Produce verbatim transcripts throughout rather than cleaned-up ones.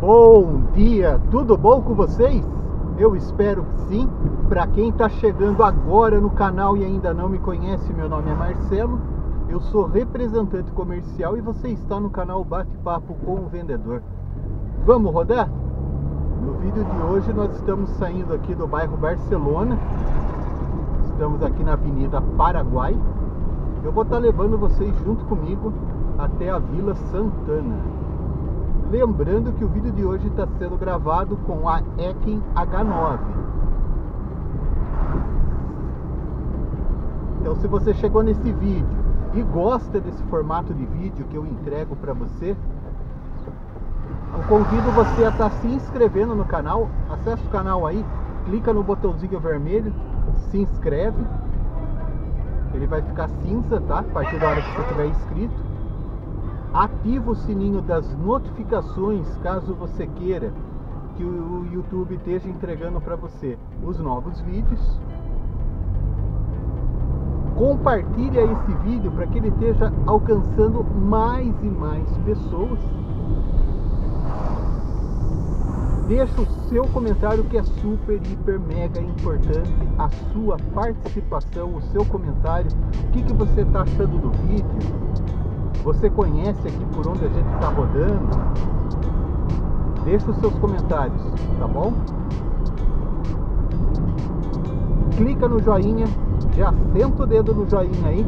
Bom dia, tudo bom com vocês? Eu espero que sim. Para quem está chegando agora no canal e ainda não me conhece, meu nome é Marcelo. Eu sou representante comercial e você está no canal Bate-Papo com o Vendedor. Vamos rodar? No vídeo de hoje nós estamos saindo aqui do bairro Barcelona. Estamos aqui na Avenida Paraguai. Eu vou estar levando vocês junto comigo até a Vila Santana. Lembrando que o vídeo de hoje está sendo gravado com a Ekin H nove. Então, se você chegou nesse vídeo e gosta desse formato de vídeo que eu entrego para você, eu convido você a estar se inscrevendo no canal. Acesse o canal aí, clica no botãozinho vermelho, se inscreve. Ele vai ficar cinza, tá? A partir da hora que você estiver inscrito. Ativa o sininho das notificações caso você queira que o YouTube esteja entregando para você os novos vídeos. Compartilha esse vídeo para que ele esteja alcançando mais e mais pessoas. Deixa o seu comentário, que é super, hiper, mega importante. A sua participação, o seu comentário. O que, que você está achando do vídeo? Você conhece aqui por onde a gente está rodando? Deixa os seus comentários, tá bom? Clica no joinha, já senta o dedo no joinha aí,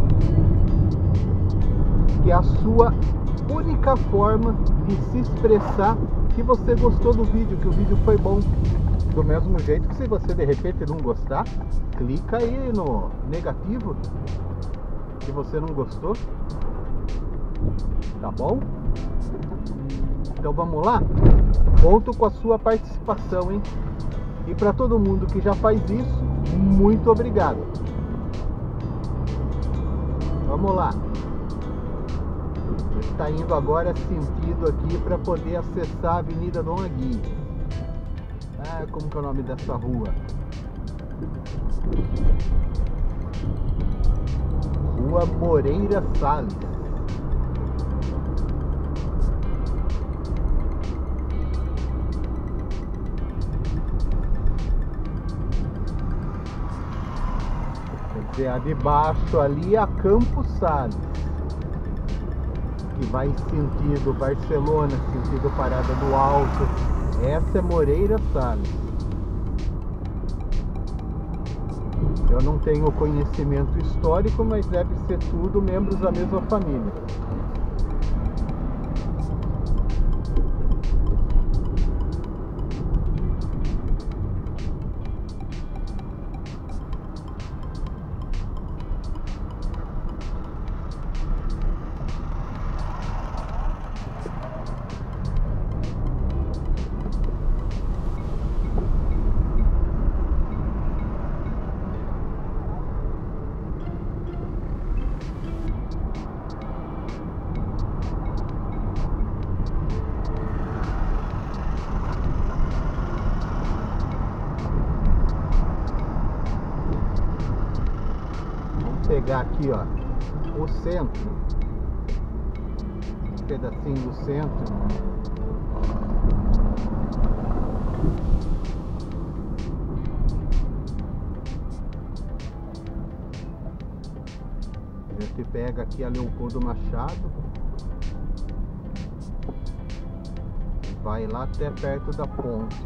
que é a sua única forma de se expressar que você gostou do vídeo, que o vídeo foi bom. Do mesmo jeito que se você de repente não gostar, clica aí no negativo, que você não gostou. Tá bom? Então vamos lá? Conto com a sua participação, hein? E para todo mundo que já faz isso, muito obrigado. Vamos lá. Está indo agora sentido aqui para poder acessar a Avenida Dom Aguirre. Ah, como que é o nome dessa rua? Rua Moreira Salles. A de baixo ali é a Campos Sales, que vai em sentido Barcelona, sentido Parada do Alto. Essa é Moreira Salles. Eu não tenho conhecimento histórico, mas deve ser tudo membros da mesma família. Pegar aqui, ó, o centro, um pedacinho do centro. A gente pega aqui a Leopoldo Machado e vai lá até perto da ponte.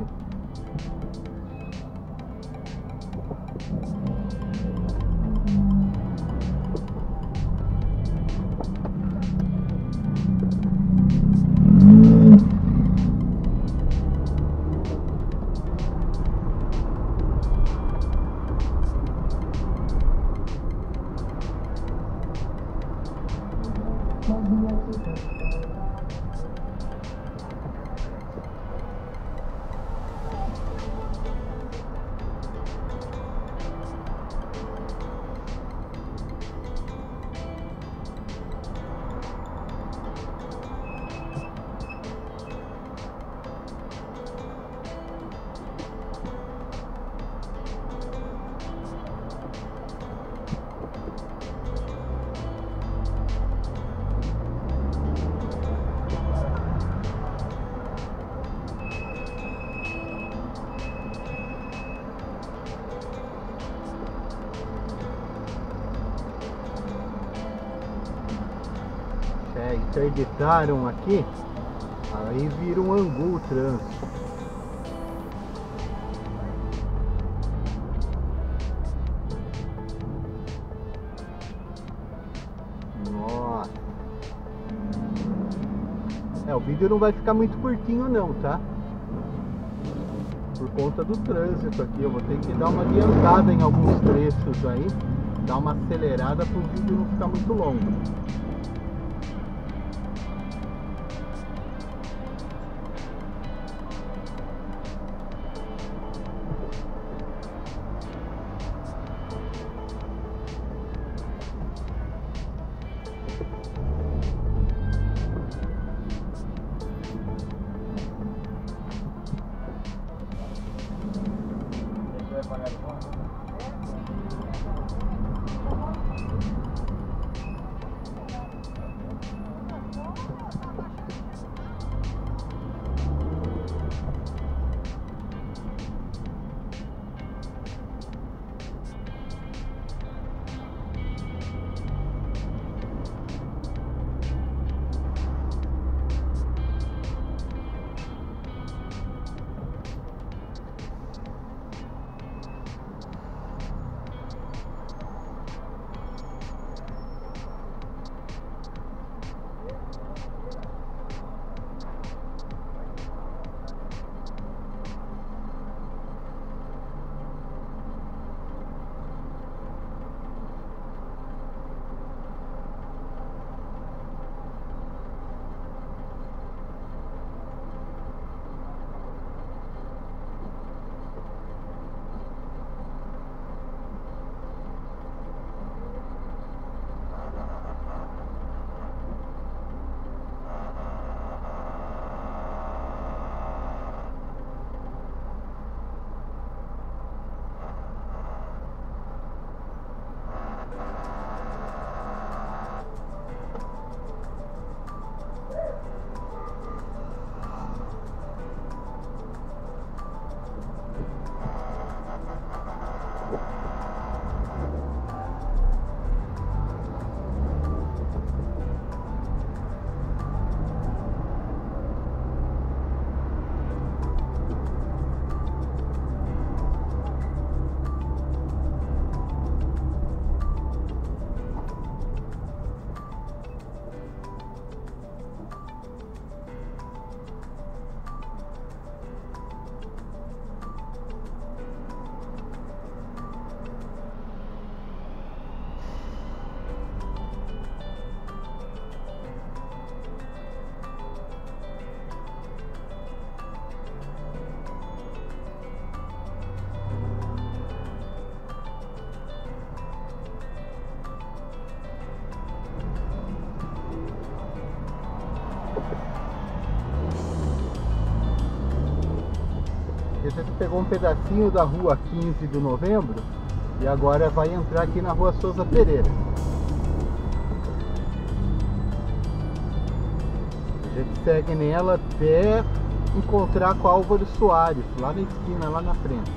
É, interditaram aqui, aí vira um angu o trânsito. Nossa. É, o vídeo não vai ficar muito curtinho não, tá? Por conta do trânsito aqui, eu vou ter que dar uma adiantada em alguns trechos aí, dar uma acelerada para o vídeo não ficar muito longo. Você pegou um pedacinho da rua quinze de novembro e agora vai entrar aqui na rua Souza Pereira. A gente segue nela até encontrar com a Álvaro Soares, lá na esquina, lá na frente.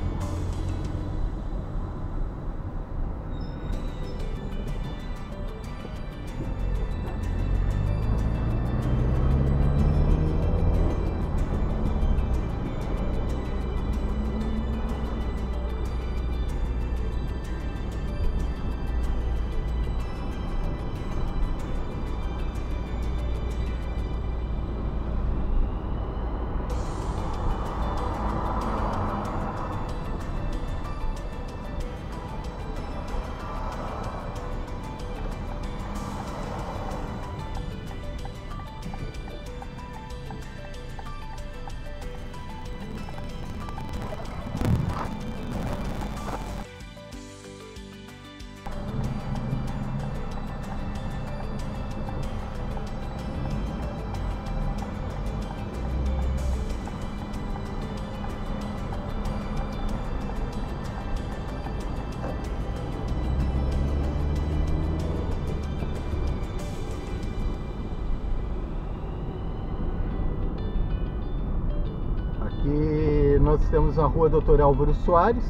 Aqui nós temos a rua Doutor Álvaro Soares.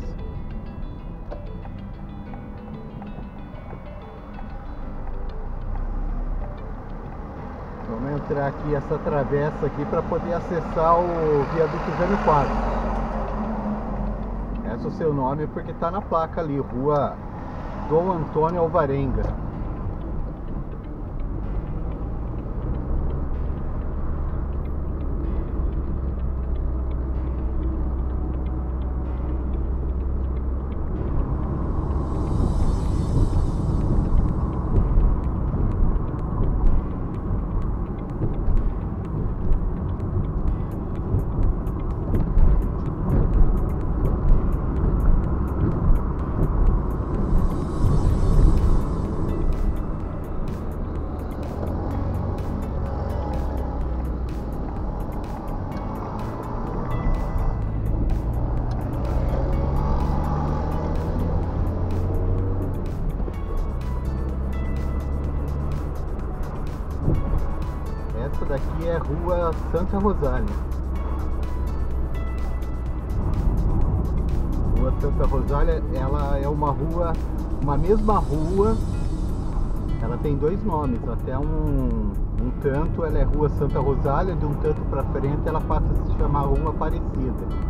entrar aqui essa travessa aqui para poder acessar o viaduto Jânio Quadros. Esse é o seu nome porque está na placa ali, Rua Dom Antônio Alvarenga. Essa daqui é Rua Santa Rosália. Rua Santa Rosália, ela é uma rua, uma mesma rua, ela tem dois nomes, até um, um tanto ela é Rua Santa Rosália, de um tanto para frente ela passa a se chamar Rua Aparecida.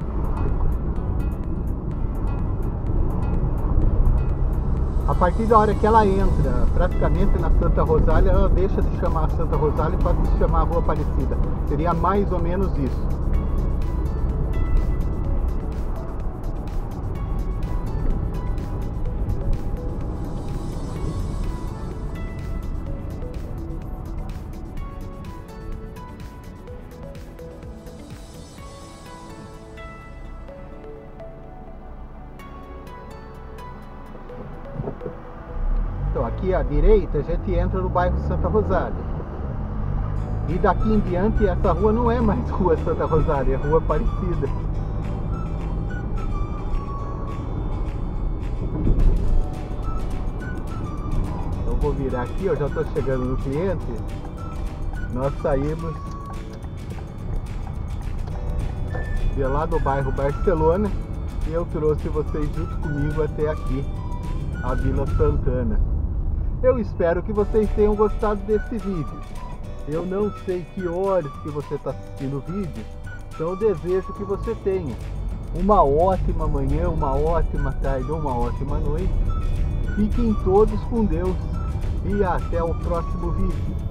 A partir da hora que ela entra praticamente na Santa Rosália, ela deixa de chamar Santa Rosália e passa a se chamar Rua Aparecida. Seria mais ou menos isso. Então aqui à direita a gente entra no bairro Santa Rosália. E daqui em diante essa rua não é mais Rua Santa Rosália, é Rua Aparecida. Eu vou virar aqui, eu já estou chegando no cliente. Nós saímos de lá do bairro Barcelona e eu trouxe vocês junto comigo até aqui, a Vila Santana. Eu espero que vocês tenham gostado desse vídeo. Eu não sei que horas que você está assistindo o vídeo, então eu desejo que você tenha uma ótima manhã, uma ótima tarde ou uma ótima noite. Fiquem todos com Deus e até o próximo vídeo.